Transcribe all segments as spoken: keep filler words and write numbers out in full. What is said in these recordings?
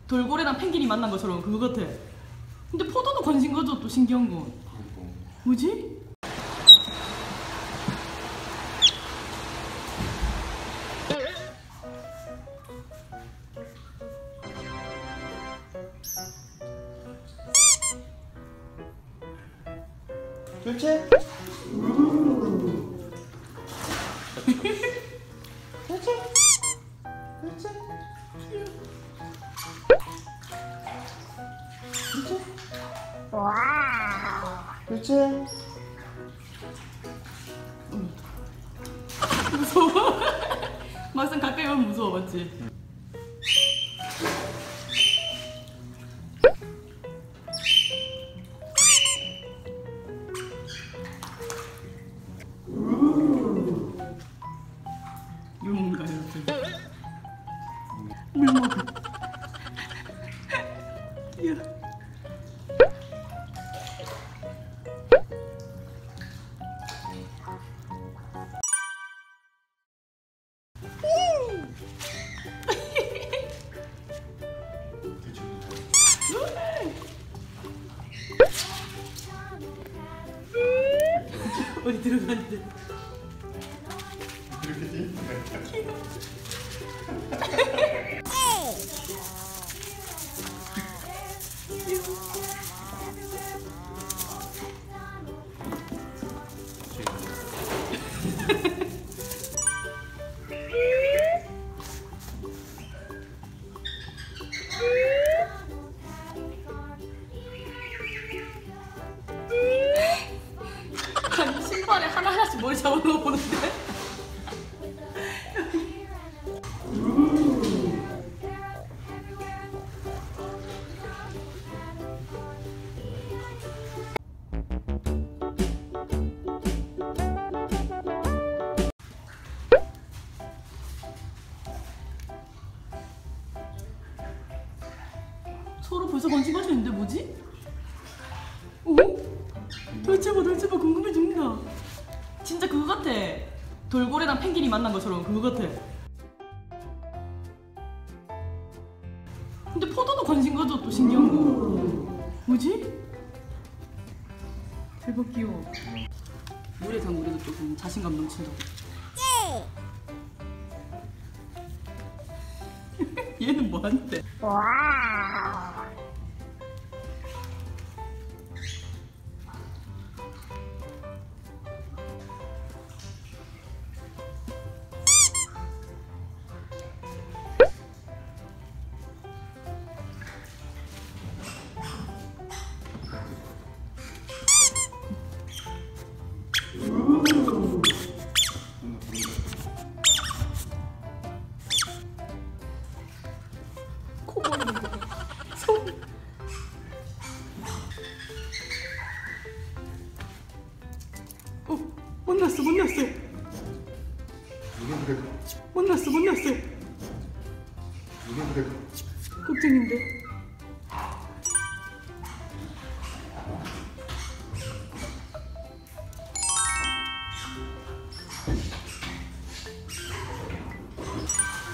돌고래랑 펭귄이 만난 것처럼 그거 같아. 근데 포도도 관심 가져. 또 신기한 건 뭐지? 둘째? 둘째? 둘째? 둘째? 와. 둘째? 무서워. 막상 가까이 오면 무서워, 맞지? 물 먹는가요, 여러분? 물 먹어. 야. 어디 들어갔는데? 이렇게 돼? 신발에 하나하나씩 머리 잡아놓고 보는데? 서로 벌써 관심 가지는데 뭐지? 오? 돌체봐 돌체봐 궁금해집니다. 진짜 그거 같아. 돌고래랑 펭귄이 만난 것처럼 그거 같아. 근데 포도도 관심 가져. 또 신기한 거 뭐지? 대박 귀여워. 물에 담그래도 조금 자신감 넘친다. 얘는 뭐한대? 와. 코 보이는 거. 손. 어, 못 났어, 못 났어. 이게 그래. 못 났어, 못 났어. 이게 그래. 걱정인데.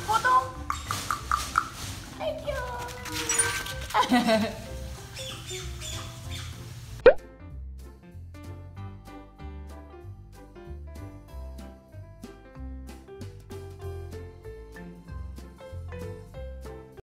포도. 아이 귀여워.